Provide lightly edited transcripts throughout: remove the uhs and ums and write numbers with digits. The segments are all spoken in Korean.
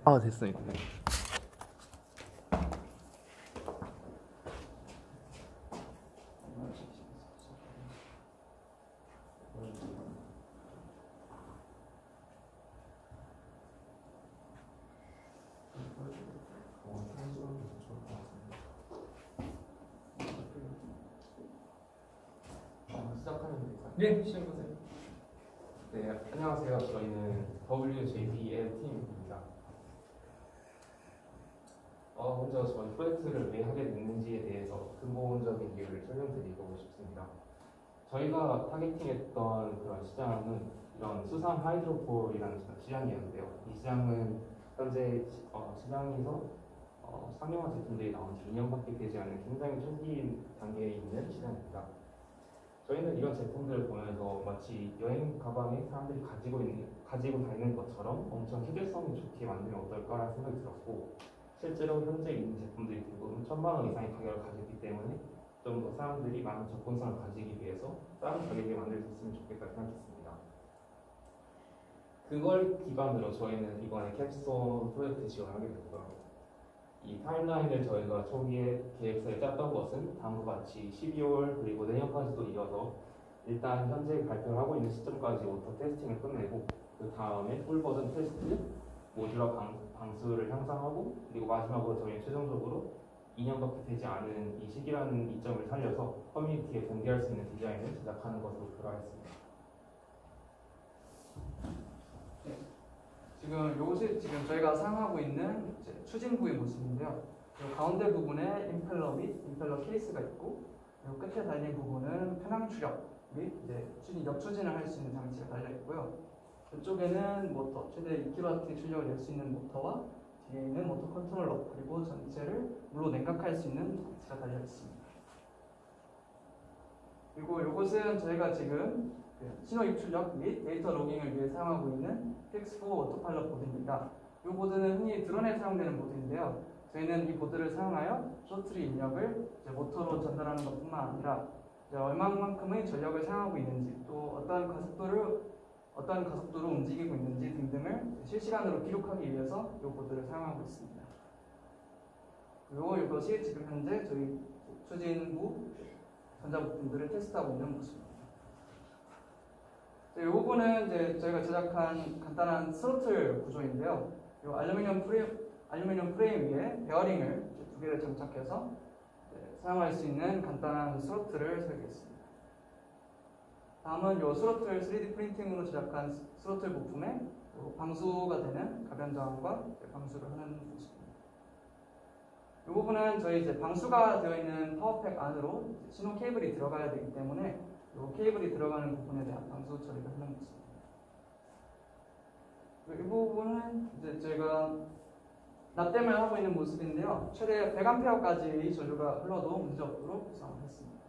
아, 됐습니다. 네. 시작하면 될까요? 네, 시작해보세요. 네, 안녕하세요. 저희는 WJBL 팀입니다. 먼저 저희 프로젝트를 왜 하게 됐는지에 대해서 근본적인 이유를 설명드리고 싶습니다. 저희가 타겟팅했던 그런 시장은 이런 수산 하이드로폴이라는 시장이었는데요. 이 시장은 현재 시장에서 상용화 제품들이 나온 지 2년밖에 되지 않은 굉장히 초기 단계에 있는 시장입니다. 저희는 이런 제품들을 보면서 마치 여행 가방에 사람들이 가지고 다니는 것처럼 엄청 휴대성이 좋게 만들면 어떨까라는 생각이 들었고, 실제로 현재 있는 제품들이 대부분 1,000만 원 이상의 가격을 가지기 때문에 좀 더 사람들이 많은 접근성을 가지기 위해서 싼 가격에 만들 수 있으면 좋겠다 생각했습니다. 그걸 기반으로 저희는 이번에 캡스톤 프로젝트 지원하게 됐고요. 이 타임라인을 저희가 초기에 계획서에 짰던 것은 다음과 같이 12월 그리고 내년까지도 이어서 일단 현재 발표를 하고 있는 시점까지 오토 테스팅을 끝내고, 그 다음에 풀 버전 테스트, 모듈러 방수를 향상하고, 그리고 마지막으로 저희는 최종적으로 2년밖에 되지 않은 이 시기라는 이점을 살려서 커뮤니티에 공개할 수 있는 디자인을 제작하는 것으로 목표로 하였습니다. 지금 저희가 사용하고 있는 추진부의 모습인데요. 가운데 부분에 임펠러 및 임펠러 케이스가 있고, 그리고 끝에 달린 부분은 편항 추력 및 역추진을 할 수 있는 장치가 달려 있고요. 이쪽에는 모터, 최대 2kW 출력을 낼 수 있는 모터와 뒤에 있는 모터 컨트롤러, 그리고 전체를 물로 냉각할 수 있는 장치가 달려 있습니다. 그리고 이것은 저희가 지금 신호 입출력 및 데이터 로깅을 위해 사용하고 있는 PX4 오토파일럿 보드입니다. 이 보드는 흔히 드론에 사용되는 보드인데요. 저희는 이 보드를 사용하여 쇼트리 입력을 모터로 전달하는 것뿐만 아니라 얼마만큼의 전력을 사용하고 있는지, 또 어떠한 가속도로 움직이고 있는지 등등을 실시간으로 기록하기 위해서 이 보드를 사용하고 있습니다. 그리고 이것이 지금 현재 저희 추진부 전자부품들을 테스트하고 있는 모습입니다. 이 부분은 이제 저희가 제작한 간단한 스로틀 구조인데요. 이 알루미늄 프레임 위에 베어링을 2개를 장착해서 사용할 수 있는 간단한 스로틀을 설계했습니다. 다음은 이 스로틀 3D 프린팅으로 제작한 스로틀 부품에 방수가 되는 가변 저항과 방수를 하는 모습입니다. 이 부분은 저희 방수가 되어 있는 파워팩 안으로 신호 케이블이 들어가야 되기 때문에 이 케이블이 들어가는 부분에 대한 방수 처리를 하는 모습입니다. 이 부분은 이제 저희가 납땜을 하고 있는 모습인데요. 최대 100A까지의 전류가 흘러도 문제없도록 구성을 했습니다.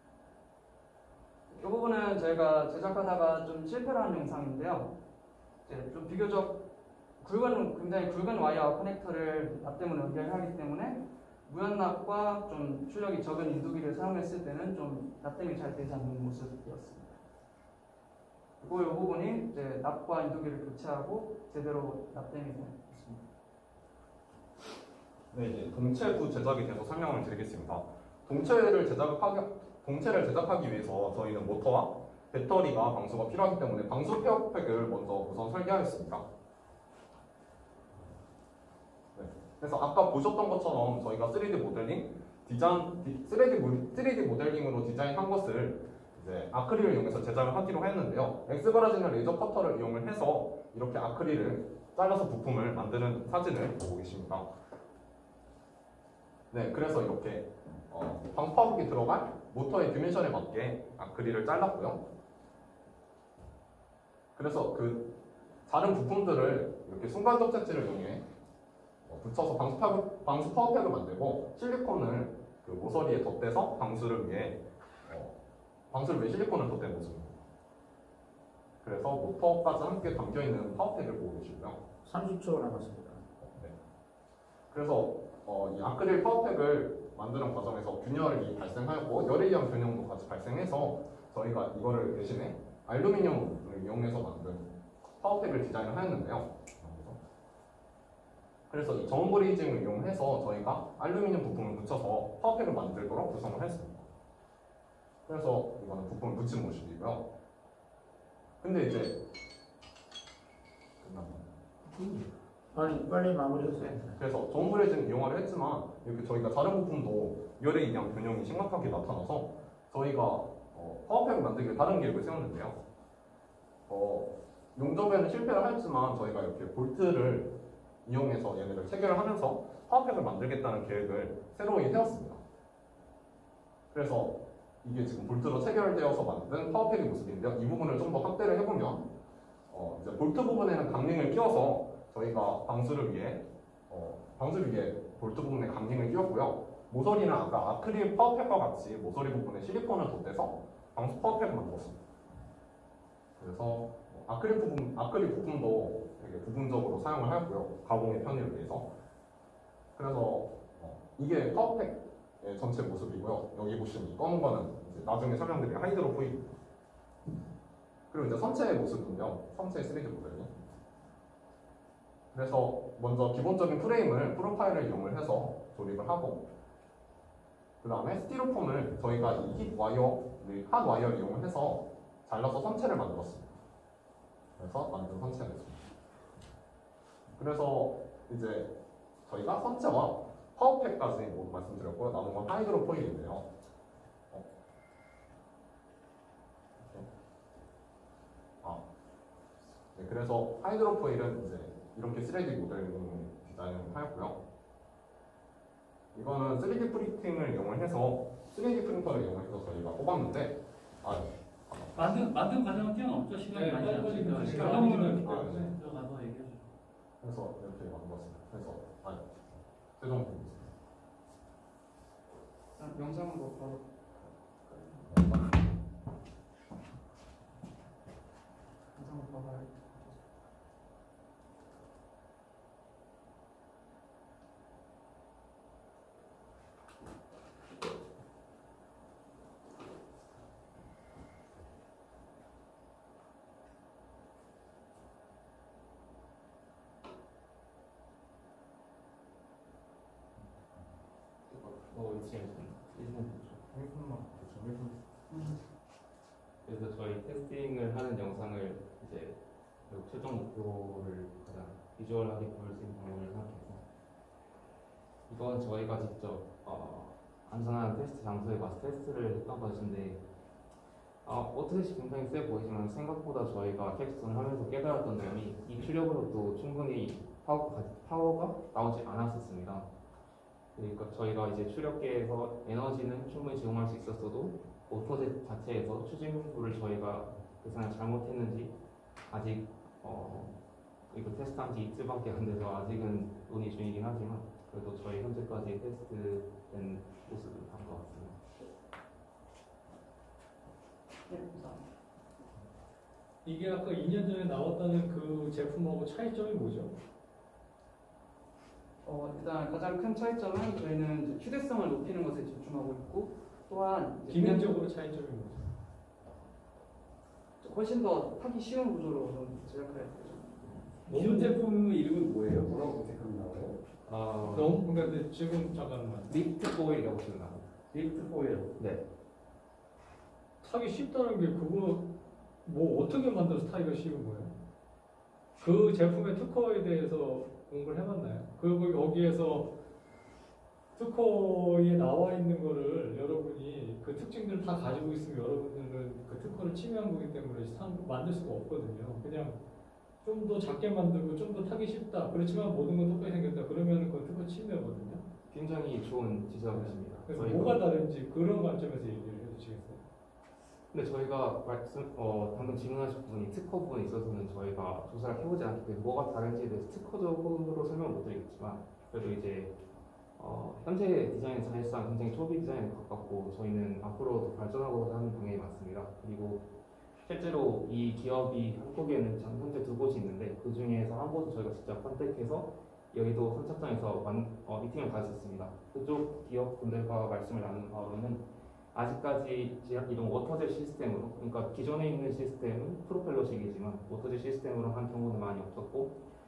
이 부분은 저희가 제작하다가 좀 실패를 한 영상인데요. 이제 좀 비교적 굉장히 굵은 와이어 커넥터를 납땜으로 연결하기 때문에 무연납과 좀 출력이 적은 인두기를 사용했을 때는 좀 납땜이 잘 되지 않는 모습이었습니다. 그리고 이 부분이 이제 납과 인두기를 교체하고 제대로 납땜이 되는 모습입니다. 네, 이제 동체부 제작에 대해서 설명을 드리겠습니다. 동체를 제작하기 위해서 저희는 모터와 배터리가 방수가 필요하기 때문에 방수 페어팩을 먼저 우선 설계하였습니다. 그래서 아까 보셨던 것처럼 저희가 3D 모델링으로 디자인한 것을 이제 아크릴을 이용해서 제작을 하기로 했는데요. 엑스바라지는 레이저 커터를 이용을 해서 이렇게 아크릴을 잘라서 부품을 만드는 사진을 보고 계십니다. 네, 그래서 이렇게 방파벽이 들어갈 모터의 디멘션에 맞게 아크릴을 잘랐고요. 그래서 그 다른 부품들을 이렇게 순간적 재질을 이용해 붙여서 방수 파워팩을 만들고, 실리콘을 그 모서리에 덧대서 방수를 위해 실리콘을 덧댄 모습입니다. 그래서 모터까지 함께 담겨있는 파워팩을 보고 계시고요. 30초 남았습니다. 네. 그래서 이 아크릴 파워팩을 만드는 과정에서 균열이 발생하였고, 열에 의한 변형도 같이 발생해서 저희가 이거를 대신에 알루미늄을 이용해서 만든 파워팩을 디자인을 하였는데요. 그래서 이 저온 브레이징을 이용해서 저희가 알루미늄 부품을 붙여서 파워팩을 만들도록 구성을 했습니다. 그래서 이거는 부품을 붙인 모습이고요. 근데 이제 아니 빨리 마무리하세요. 그래서 저온 브레이징 이용을 했지만 이렇게 저희가 다른 부품도 열의 이량 변형이 심각하게 나타나서 저희가 파워팩을 만들기 위해 다른 계획을 세웠는데요. 용접에는 실패를 했지만 저희가 이렇게 볼트를 이용해서 얘네를 체결을 하면서 파워팩을 만들겠다는 계획을 새로이 세웠습니다. 그래서 이게 지금 볼트로 체결되어서 만든 파워팩의 모습인데요. 이 부분을 좀 더 확대를 해보면 이제 볼트 부분에는 강링을 끼워서 저희가 방수를 위해 볼트 부분에 강링을 끼웠고요. 모서리는 아까 아크릴 파워팩과 같이 모서리 부분에 실리콘을 덧대서 방수 파워팩을 만들었습니다. 그래서 아크릴 부품도 되게 부분적으로 사용을 하고요. 가공의 편의를 위해서. 그래서 이게 파워팩의 전체 모습이고요. 여기 보시면 이 검은 거는 이제 나중에 설명드릴 하이드로 포일. 그리고 이제 선체의 모습은요. 선체 3D 모델이. 그래서 먼저 기본적인 프레임을 프로파일을 이용을 해서 조립을 하고 그 다음에 스티로폼을 저희가 이 핫 와이어를 이용을 해서 잘라서 선체를 만들었습니다. 그래서 만든 선체가 있습니다. 그래서 이제 저희가 선체와 파워팩까지 모두 말씀드렸고요. 남은 건 하이드로 포일인데요. 네, 그래서 하이드로 포일은 이제 이렇게 3D 모델링 디자인을 하였고요. 이거는 3D 프린팅을 이용을 해서 3D 프린터를 이용해서 저희가 뽑았는데 만든 과정은 뛰어넘죠. 시간이 네, 많이 빨리 남으니까 시간이 결론을 많이 들어가서 얘기해 주죠. 그래서 이렇게 만들었습니다. 그래서 최종 보겠습니다. 영상으로 바로 영상으로 봐봐요. 지금 1분만 그래서 저희 테스팅을 하는 영상을 이제 그 최종 목표를 가장 비주얼하게 보일 수 있는 방법을 생각해서 이건 저희가 직접 안전한 테스트 장소에 가서 테스트를 했던 것인데 어떻게 굉장히 세 보이지만 생각보다 저희가 캡스톤을 하면서 깨달았던 점이 이 출력으로도 충분히 파워가 나오지 않았었습니다. 그러니까 저희가 이제 출력계에서 에너지는 충분히 제공할 수 있었어도 오토젯 자체에서 추진구를 저희가 계산을 잘못했는지 아직 이거 테스트한 지 이틀밖에 안 돼서 아직은 논의 중이긴 하지만 그래도 저희 현재까지 테스트된 모습을 본 것 같습니다. 네, 감사합니다. 이게 아까 2년 전에 나왔다는 그 제품하고 차이점이 뭐죠? 일단 가장 큰 차이점은 저희는 이제 휴대성을 높이는 것에 집중하고 있고 또한 이제 기능적으로 차이점이 뭐죠? 훨씬 더 타기 쉬운 구조로 좀 제작할 예정입니다. 기존 제품 이름은 뭐예요? 뭐라고 검색하면 나와요? 너무 근데 지금 잠깐만 리프트 포일이라고 쓰나? 리프트 포일. 네. 타기 쉽다는 게 그거 뭐 어떻게 만들어서 타기가 쉬운 거예요? 그 제품의 특허에 대해서 공부를 해봤나요? 그리고 여기에서 특허에 나와 있는 거를 여러분이 그 특징들을 다 가지고 있으면 여러분들은 그 특허를 침해한 거기 때문에 만들 수가 없거든요. 그냥 좀 더 작게 만들고 좀 더 타기 쉽다. 그렇지만 모든 건 똑같이 생겼다. 그러면 그건 특허 침해거든요. 굉장히 좋은 지적이십니다. 그래서 저희가- 뭐가 다른지 그런 관점에서 얘기를 해주시겠어요? 근데 저희가 방금 질문하신 부분이 특허 부분에 있어서는 저희가 조사를 해보지 않기 때문에 뭐가 다른지에 대해서 특허적으로 설명을 못 드리겠지만 그래도 이제 현재 디자인은 사실상 굉장히 초기 디자인에 가깝고 저희는 앞으로 더 발전하고자 하는 방향이 맞습니다. 그리고 실제로 이 기업이 한국에는 현재 2곳이 있는데 그 중에서 한 곳을 저희가 직접 컨택해서 여의도 선착장에서 미팅을 가졌습니다. 그쪽 기업 분들과 말씀을 나눈 바로는 아직까지 이런 워터젯 시스템으로, 그러니까 기존에 있는 시스템은 프로펠러식이지만 워터젯 시스템으로 한 경우는 많이 없었고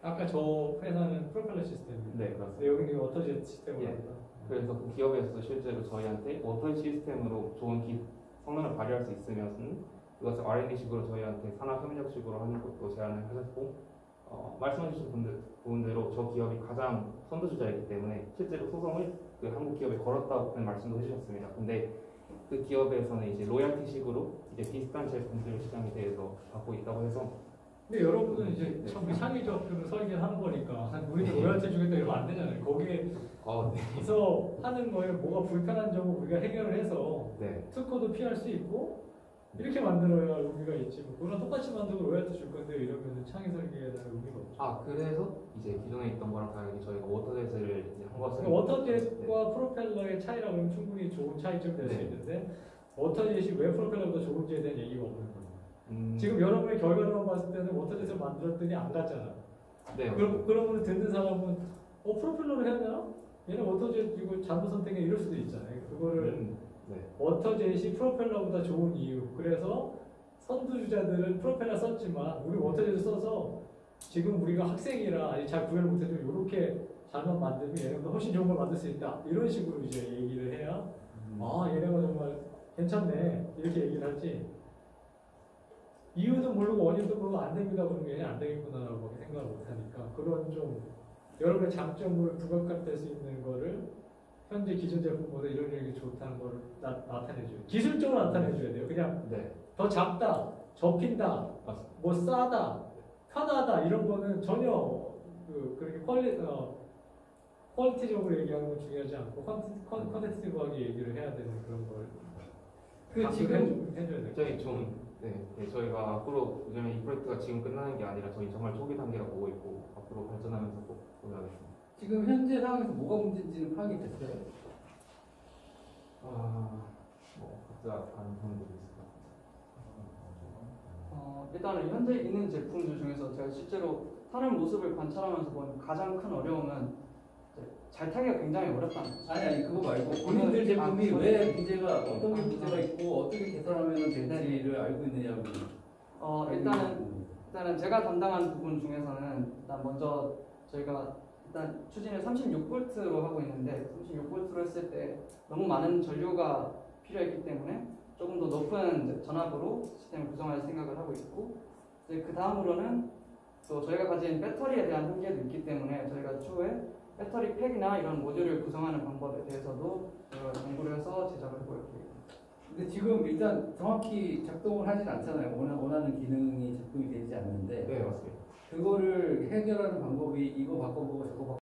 아까 저 회사는 프로펠러 시스템이에요. 네, 그렇습니다. 근데 여기는 워터젯 시스템으로 예. 합니다. 그래서 그 기업에서 실제로 저희한테 워터 시스템으로 좋은 성능을 발휘할 수 있으면은 이것을 R&D식으로 저희한테 산업협력식으로 하는 것도 제안을 하셨고 말씀해주신 부분대로 저 기업이 가장 선두주자이기 때문에 실제로 소송을 그 한국 기업에 걸었다는 말씀도 해주셨습니다. 근데 그 기업에서는 이제 로얄티식으로 이제 비슷한 제품들 시장에 대해서 받고 있다고 해서 근데 여러분은 이제 참 창의적 그 설계를 하는 거니까 우리도 로열티 주겠다 이러면 안 되잖아요. 거기에서 하는 거에 뭐가 불편한 점을 우리가 해결을 해서 네. 특허도 피할 수 있고 이렇게 만들어야 의미가 있지. 뭐 그거랑 똑같이 만들고 로열티 줄 건데 이러면 창의 설계에 대한 의미가 없죠. 그래서 이제 기존에 있던 거랑 다르게 저희가 워터젯을 이제 한 것은 워터젯과 프로펠러의 차이라고 하면 충분히 좋은 차이점 될 수 네. 있는데 워터젯이 왜 프로펠러보다 좋은지에 대한 얘기가 없는 거예요. 음, 지금 여러분의 결과로만 봤을 때는 워터젯을 만들었더니 안 갔잖아. 네. 그러면 듣는 사람은 프로펠러를 해야 되나? 얘는 워터젯 이거 잘못 선택해 이럴 수도 있잖아요. 그거를 네. 워터젯이 프로펠러보다 좋은 이유. 그래서 선두주자들은 프로펠러 썼지만 우리 워터젯을 써서 지금 우리가 학생이라 아직 잘 구별 못해도 이렇게 잘만 만들면 얘네보다 훨씬 좋은 걸 만들 수 있다. 이런 식으로 이제 얘기를 해야 얘네가 정말 괜찮네 이렇게 얘기를 하지. 이유도 모르고 원인도 모르고 안 됩니다 그러면 얘는 안 되겠구나라고 생각을 못하니까 그런 좀 여러분의 장점을 부각될 수 있는 거를 현재 기존 제품보다 이런 게 좋다는 걸 나타내줘요. 기술적으로 나타내줘야 돼요. 그냥 네. 더 작다, 접힌다, 맞습니다. 뭐 싸다, 편하다 이런 거는 전혀 그렇게 퀄리티적으로 얘기하는 건 중요하지 않고 퀄리티티브하게 얘기를 해야 되는 그런 걸 지금 해줘야 돼요. 저희 저희가 앞으로 왜냐면 이 프로젝트가 지금 끝나는 게 아니라 저희 정말 초기 단계라 보고 있고 앞으로 발전하면서 꼭 보여야겠습니다. 지금 현재 상황에서 뭐가 문제인지는 파악이 됐어요? 각자 다른 부분들이 있을까? 일단은 현재 있는 제품들 중에서 제가 실제로 타는 모습을 관찰하면서 본 가장 큰 어려움은 이제 잘 타기가 굉장히 어렵다는 거죠. 아니 그거 말고 본인들 제품이 왜 문제가 어떤 게 문제가 있고 어떻게 개선하면 될지를 알고 있느냐고. 일단은 제가 담당한 부분 중에서는 일단 먼저 저희가 일단 추진을 36V로 하고 있는데 36V로 했을 때 너무 많은 전류가 필요했기 때문에 조금 더 높은 전압으로 시스템을 구성할 생각을 하고 있고 이제 그 다음으로는 또 저희가 가진 배터리에 대한 한계도 있기 때문에 저희가 추후에 배터리 팩이나 이런 모듈을 구성하는 방법에 대해서도 연구를 해서 제작을 해볼 계획입니다. 근데 지금 일단 정확히 작동을 하진 않잖아요. 원하는 기능이 작동이 되지 않는데 네, 맞습니다. 그거를 해결하는 방법이 이거 바꿔보고 저거